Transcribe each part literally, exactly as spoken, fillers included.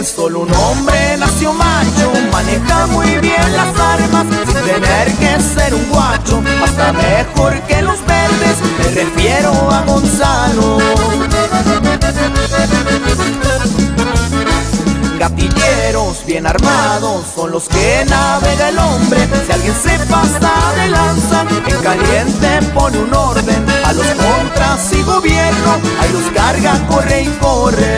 que solo un hombre nació macho, maneja muy bien las armas sin tener que ser un guacho, hasta mejor que los verdes, me refiero a Gonzalo. Gatilleros bien armados son los que navega el hombre. Si alguien se pasa de lanza, en caliente pone un orden. A los contras y gobierno, ahí los carga, corre y corre.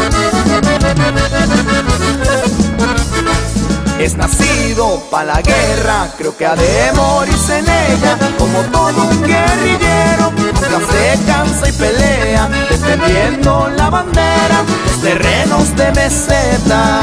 Es nacido pa' la guerra, creo que ha de morirse en ella. Como todo un guerrillero, nunca se cansa y pelea, defendiendo la bandera, los terrenos de meseta.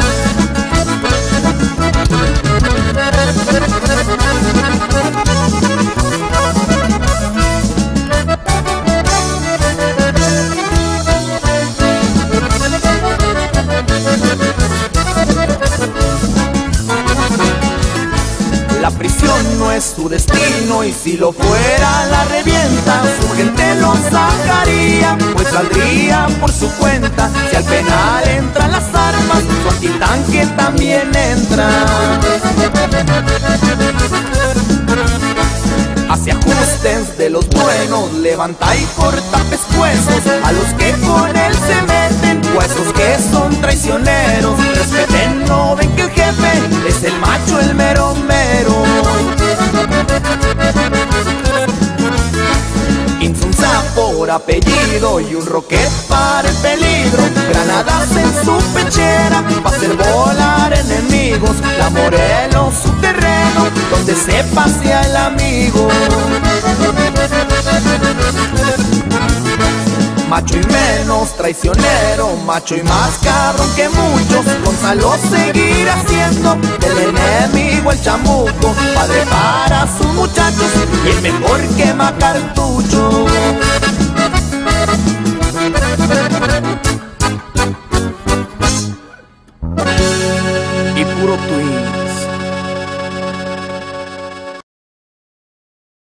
La prisión no es su destino y si lo fuera la revienta, su gente lo sacaría, pues saldría por su cuenta. Si al penal entran las armas, su antitanque también entra. Hace ajustes de los buenos, levanta y corta pescuezos a los que con él se meten, huesos que son traicioneros. Respeten, no ven que el jefe es el macho, el mero mero. Insunza por apellido y un roquet para el peligro, granadas en su pechera para hacer volar enemigos. La Morelos, su terreno, donde se pasea el amigo. Macho y menos traicionero, macho y más cabrón que muchos. Gonzalo seguirá siendo del enemigo el chamuco, padre para sus muchachos y el mejor quema cartucho.